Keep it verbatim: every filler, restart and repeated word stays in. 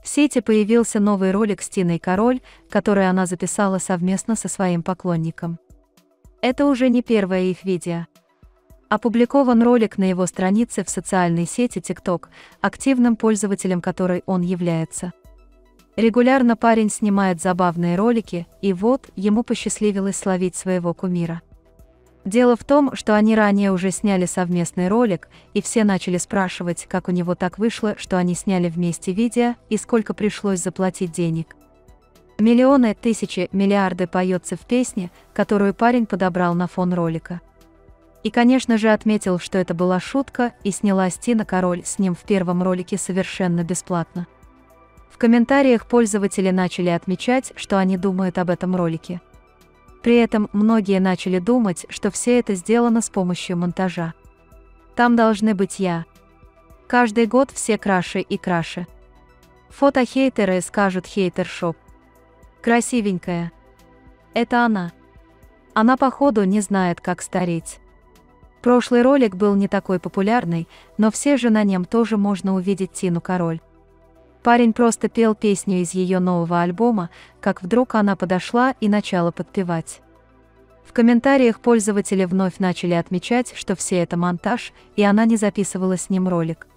сети появился новый ролик с Тиной Кароль, который она записала совместно со своим поклонником. Это уже не первое их видео. Опубликован ролик на его странице в социальной сети TikTok, активным пользователем которой он является. Регулярно парень снимает забавные ролики, и вот ему посчастливилось словить своего кумира. Дело в том, что они ранее уже сняли совместный ролик, и все начали спрашивать, как у него так вышло, что они сняли вместе видео, и сколько пришлось заплатить денег. Миллионы, тысячи, миллиарды поется в песне, которую парень подобрал на фон ролика. И, конечно же, отметил, что это была шутка, и снялась Тина Кароль с ним в первом ролике совершенно бесплатно. В комментариях пользователи начали отмечать, что они думают об этом ролике. При этом многие начали думать, что все это сделано с помощью монтажа. Там должны быть я. Каждый год все краше и краше. Фотохейтеры скажут хейтер-шоп. Красивенькая. Это она. Она, походу, не знает, как стареть. Прошлый ролик был не такой популярный, но все же на нем тоже можно увидеть Тину Кароль. Парень просто пел песню из ее нового альбома, как вдруг она подошла и начала подпевать. В комментариях пользователи вновь начали отмечать, что все это монтаж, и она не записывала с ним ролик.